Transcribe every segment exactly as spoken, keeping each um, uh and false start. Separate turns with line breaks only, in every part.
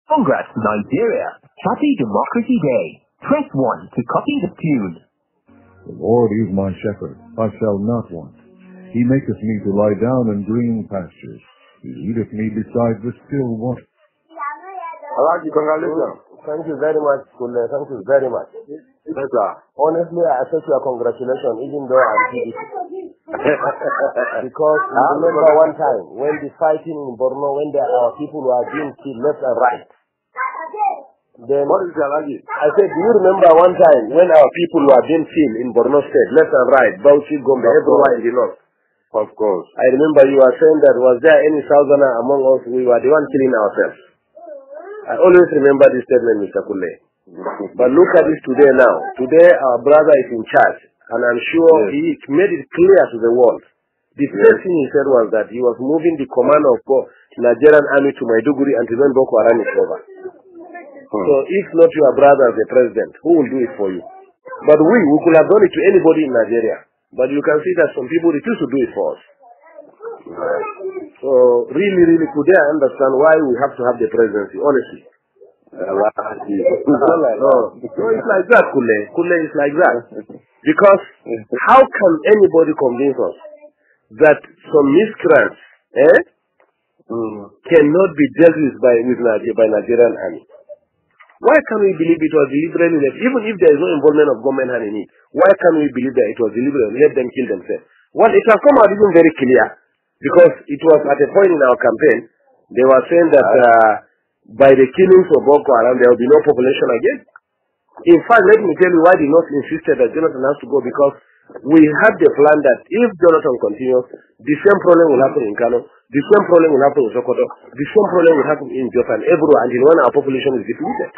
Congrats, Nigeria. Happy Democracy Day. Press one to copy the tune.
The Lord is my shepherd, I shall not want. He maketh me to lie down in green pastures. He leadeth me beside the still water.
Alhaji, congratulations. Thank you very much, Kule. Thank you very much. Yes, sir. Honestly, I accept your congratulations, even though I'm P D P. Because I remember one time when the fighting in Borno, when there our people were being killed left and right. Then what is the Alhaji? I said, do you remember one time when our people were being killed in Borno State, left and right, Bauchi, Gombe, everywhere in the north? Of course. I remember you were saying that was there any southerner among us? We were the one killing ourselves. I always remember this statement, Mister Kule. But look at this today now. Today our brother is in charge, and I'm sure yes. he made it clear to the world. The first thing he said was that he was moving the command of Nigerian army to Maiduguri until when Boko Haram is over. Hmm. So if not your brother as the president, who will do it for you? But we, we could have done it to anybody in Nigeria. But you can see that some people refuse to do it for us. Right. So really, really, could I understand why we have to have the presidency, honestly? Uh, no, so it's like that, Kule. Kule is like that. Because how can anybody convince us that some miscreants eh, mm. cannot be dealt with by, with Nigeria, by Nigerian army? Why can we believe it was deliberately left? Even if there is no involvement of government hand in it, why can we believe that it was deliberate? Let them kill themselves. Well, it has come out even very clear. Because it was at a point in our campaign, they were saying that uh, by the killings of Boko Haram, there will be no population again. In fact, let me tell you why the North insisted that Jonathan has to go, because we had the plan that if Jonathan continues, the same problem will happen in Kano, the same problem will happen in Sokoto, the same problem will happen in Japan, everywhere, until when our population is depleted.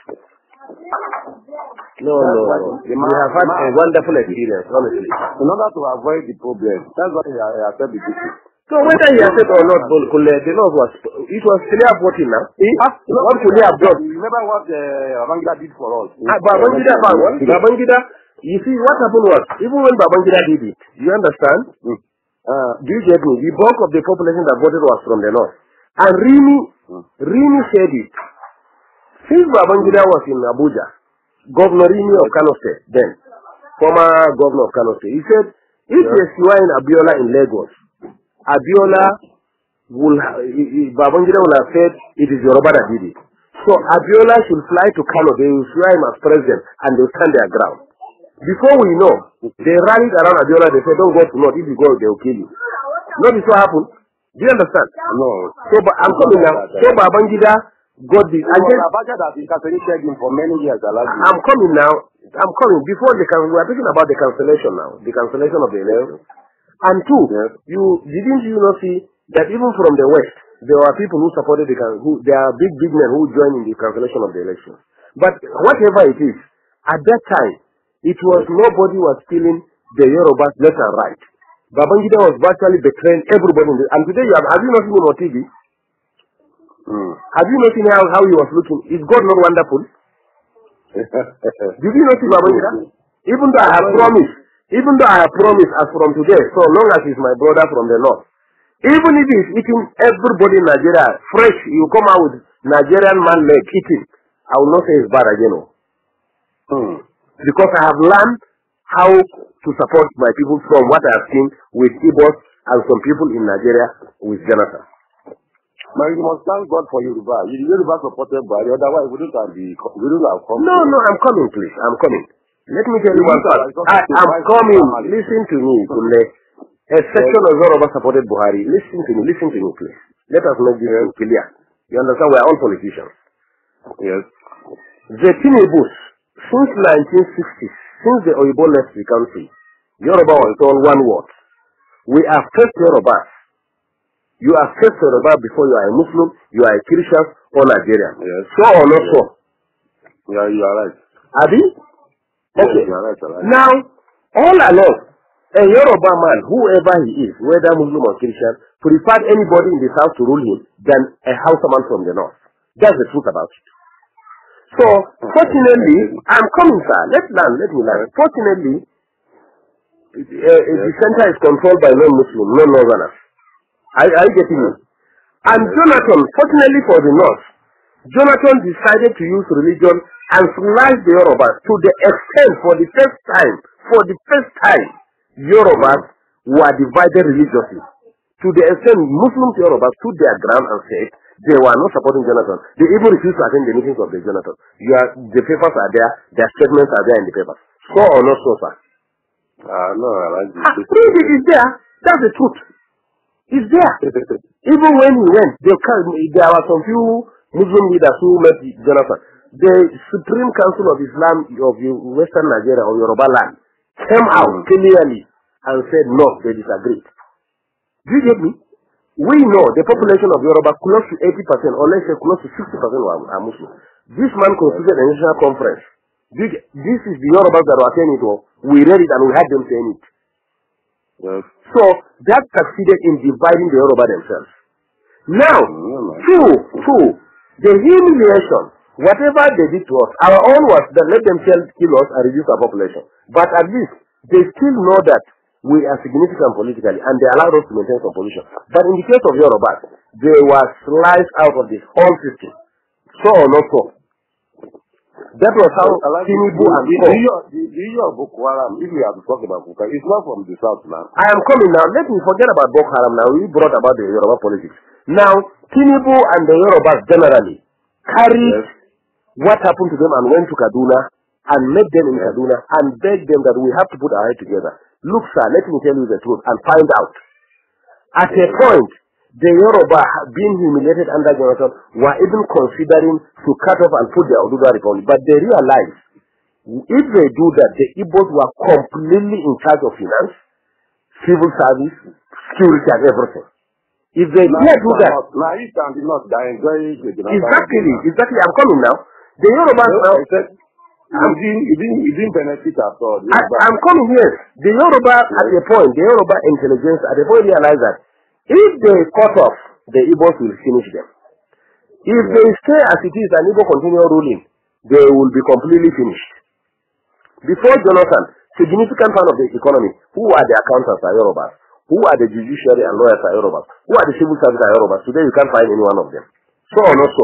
No, no, no. We have had a wonderful experience, honestly.
In order to avoid the problem, that's why I accept the duty.
So whether he accept or not, Kule, the law was, it was clear voting now. What could he have done?
Remember what uh, Babangida did for us?
Ah, Babangida, Babangida, you see, what happened was, even when Babangida did it, you understand? Mm. Uh, do you get me? The bulk of the population that voted was from the north. And Rini, mm. Rini said it. Since Babangida was in Abuja, Governor Rini of Kano State, then, former governor of Kano State, he said, if yeah. there's Siwa in Abiola in Lagos, Abiola will, Babangida will have said it is Yoruba that did it. So Abiola should fly to Kano, they will swear him as president, and they will stand their ground. Before we know, they rallied around Abiola, they said, don't go to North, if you go, they will kill you. Notice what happened? Do you understand?
No.
So I'm coming now. So Babangida got the...
And then, that him for many years.
I'm coming now. I'm coming. Before the... We are talking about the cancellation now. The cancellation of the election. And two, yes. you didn't you not see that even from the West, there were people who supported the who there are big big men who joined in the cancellation of the election. But whatever it is, at that time, it was nobody was killing the Yorubas left and right. Babangida was virtually betraying everybody. In the, and today, you have, have you not seen him on T V? Mm. Have you not seen how, how he was looking? Is God not wonderful? Did you not see Babangida? Even though I have promised. Even though I have promised as from today, so long as he's my brother from the north, even if he's eating everybody in Nigeria fresh, you come out with Nigerian man leg eating, I will not say it's bad again. Hmm. Because I have learned how to support my people from what I have seen with Igbos and some people in Nigeria with Jonathan.
But you must thank God for Yoruba. Yoruba supported by otherwise we don't have the we don't have come.
No, no, I'm coming, please. I'm coming. Let me tell you one thing. I am coming. Listen to me, Kule. A section of Yoruba supported Buhari. Listen to me. Listen to me, please. Let us make this clear. You understand? We are all politicians.
Yes.
The Tinebus, since nineteen sixty, since the Oyibo left the country, Yoruba was told one word. We are first Yorubas. You are first Yoruba before you are a Muslim, you are a Christian or Nigerian.
Yes.
So or not so?
Yeah, you are right.
Abi? Okay.
Yeah, right, right.
Now, all along, a Yoruba man, whoever he is, whether Muslim or Christian, preferred anybody in the south to rule him than a Hausa man from the north. That's the truth about it. So, fortunately, I'm coming, sir. Let's learn, let me learn. Fortunately, uh, yes. the center is controlled by non-Muslim, non-Northerners. Are, are you getting me? And Jonathan, fortunately for the north, Jonathan decided to use religion and slash the Yorubas to the extent, for the first time, for the first time, Yorubas were divided religiously. To the extent Muslims Yorubas stood their ground and said they were not supporting Jonathan. They even refused to attend the meetings of the Jonathan. You are, the papers are there, their statements are there in the papers. So or not so, sir?
Uh, no, I like
Ah, read it, it's there. That's the truth. It's there. Even when he went, they, there were some few Muslim leaders who met Jonathan. The Supreme Council of Islam of Western Nigeria or Yoruba land came out mm. clearly and said no, they disagreed. Do you get me? We know the population of Yoruba close to eighty percent, or let's say close to sixty percent are, are Muslim. This man constituted a national conference. This is the Yorubas that were saying it all. We read it and we had them saying it.
Yes.
So that succeeded in dividing the Yoruba themselves. Now,
mm,
two, two, the humiliation, whatever they did to us, our own was that let themselves kill us and reduce our population. But at least they still know that we are significant politically and they allowed us to maintain some position. But in the case of Yoruba, they were sliced out of the whole system. So or not so. That was how Tinubu and
the issue of Boko Haram, if we have to talk about Boko Haram, it's not from the south now.
I am coming now. Let me forget about Boko Haram now. We brought about the Yoruba politics. Now, Tinubu and the Yorubas generally carried yes. what happened to them and went to Kaduna and met them in yes. Kaduna and begged them that we have to put our head together. Look, sir, let me tell you the truth and find out. At a point, the Yoruba being humiliated under Jonathan were even considering to cut off and put their Oduduwa Republic. But they realized if they do that, the Igbos were completely in charge of finance, civil service, security and everything. If they now, dare do that...
Now, you can be not enjoying the
Exactly, exactly. I'm coming now. The Yorubas now...
You didn't, you didn't, you didn't benefit at all.
I, I'm coming here. The Yoruba at a point, the Yoruba intelligence at a point realized that if they cut off, the Igbos will finish them. If yeah. they stay as it is and Igbo continue ruling, they will be completely finished. Before Jonathan, significant part of the economy, who are the accountants are Yorubas, who are the judiciary and lawyers are Yorubas, who are the civil service are Yorubas. Today you can't find any one of them. So or not so.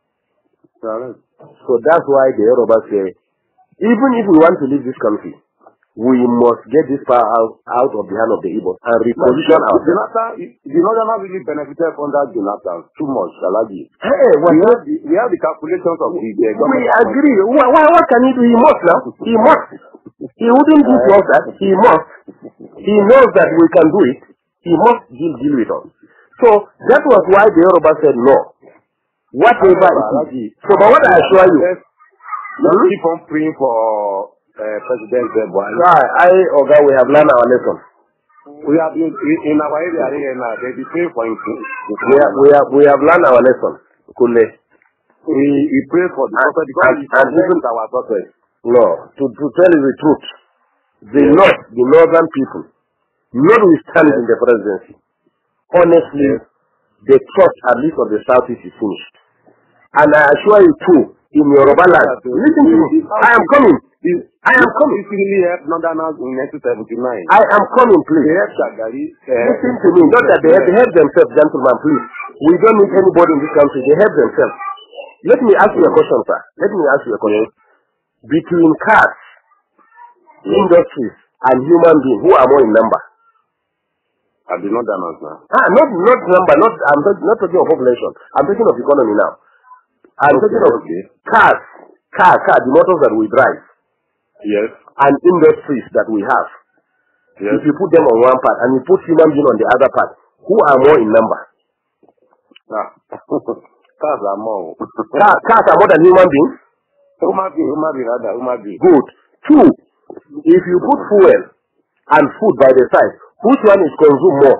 Right.
So that's why the Yorubas say, even if we want to leave this country, we must get this power out, out of the hand of the Igbos and reposition
no,
ourselves.
Jonathan, the Northerners really benefited under Jonathan too much, Salagi.
Hey,
we, have the, we have the calculations of the, the
government. We agree. What, what, what can he do? He must now. He must. He wouldn't do to us that. He must. He knows that we can do it. He must deal, deal with us. So that was why the Yoruba said no. Whatever it is. So, but what I assure you,
let's keep on praying for Uh, President Buhari.
Right, I, Oga, we have learned our lesson.
We have been in our area here now. They be praying for him.
We have, we have, we have learned our lesson. Kule.
We, we pray for the prophet because
and, and even
our prophet.
No, to, to tell you the truth, the yes. North, the northern people, notwithstanding yes. the presidency, honestly, yes. the trust at least of the southeast is finished. And I assure you too, in Yoruba land, listen to me, I am coming. I am coming.
This really helped Northerners in nineteen seventy-nine.
I am coming, please.
They helped Shagari. Uh,
Listen to me. Not that they help, they help themselves, gentlemen, please. We don't need anybody in this country. They help themselves. Let me ask you a question, sir. Let me ask you a question. Between cars, industries, and human beings, who are more in number?
Are the Northerners now?
Ah, not not number. Not I'm not, not talking of population. I'm talking of economy now. I'm okay, talking of okay. cars, car, car, the motors that we drive.
Yes.
And industries that we have. Yes. If you put them on one part and you put human being on the other part, who are more in number?
Ah. Cars are more.
Car, cars are more than human beings?
Human being, human being, rather, human being.
Good. Two, if you put fuel and food by the side, which one is consumed more?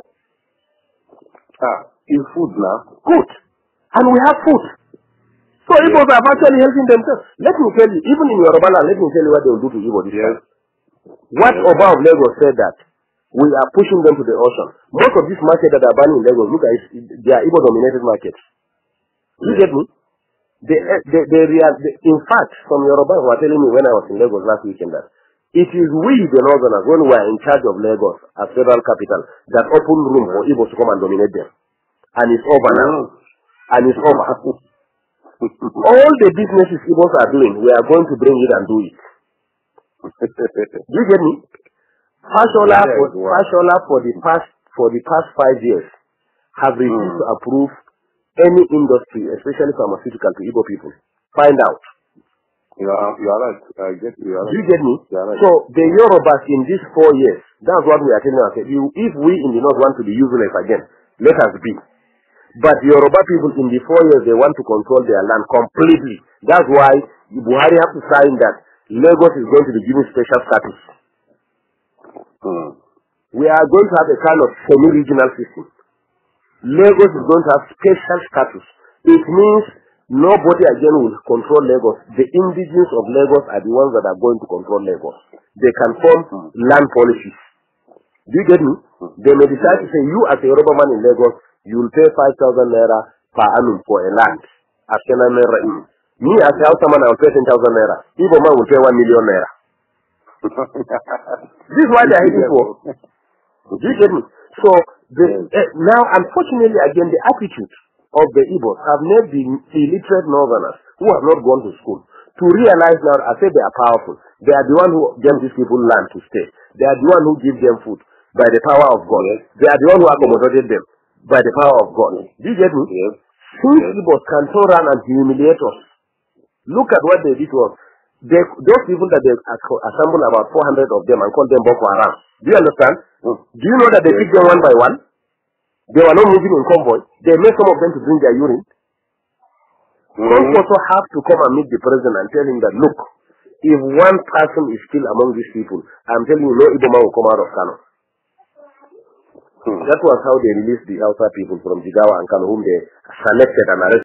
Ah, is food now.
Good. And we have food. So yes. Igbos are actually helping themselves. Let me tell you, even in Yoruba land, let me tell you what they will do to Igbo this yes. time. What yes. Oba of Lagos said that we are pushing them to the ocean. Most of these markets that are burning in Lagos, look at it, they are Igbo-dominated markets. You yes. get me? They, they, they, real, they, in fact, some Yoruba were telling me when I was in Lagos last weekend that it is we, the Northerners, when we are in charge of Lagos as federal capital, that open room for Igbos to come and dominate them. And it's over now. And it's over. All the businesses Igbos are doing, we are going to bring it and do it. Do you get me? Fashola
Yes,
for,
wow.
Fashola for the past for the past five years have refused
Mm.
to approve any industry, especially pharmaceutical, to Igbo people. Find out.
You are, you are right. I get you. You are
Do you
right.
get me?
You are right.
So the Yorubas in these four years, that's what we are telling ourselves. You- If we in the north want to be useless again, let us be. But the Yoruba people in the four years, they want to control their land completely. That's why Buhari have to sign that Lagos is going to be given special status.
Mm.
We are going to have a kind of semi-regional system. Lagos is going to have special status. It means nobody again will control Lagos. The indigenes of Lagos are the ones that are going to control Lagos. They can form
Mm.
land policies. Do you get me? They may decide to say, you as a Yoruba man in Lagos, you will pay five thousand naira per annum for a land. As Kena naira is. Me as a Hausa man, I will pay ten thousand naira. Igbo man will pay one million naira. This is why they are heading for. Do you get me? So, the, uh, now, unfortunately, again, the attitude of the Igbos have made the illiterate northerners who have not gone to school to realize now, I say they are powerful. They are the one who gave these people land to stay. They are the one who give them food by the power of God.
Yes.
They are the one who accommodated them by the power of God. Do you get me?
Yes.
Since
Yes.
Igbos can turn around and humiliate us, look at what they did to us. They, those people that they assembled about four hundred of them and called them Boko Haram. Do you understand?
Mm.
Do you know that they
Yes.
picked them one by one? They were not moving in convoy. They made some of them to drink their urine.
Mm.
Some also have to come and meet the president and tell him that, look, if one person is still among these people, I'm telling you, no Igbo man will come out of Kano.
Mm.
That was how they released the Hausa people from Jigawa and Kano, whom they selected and arrested.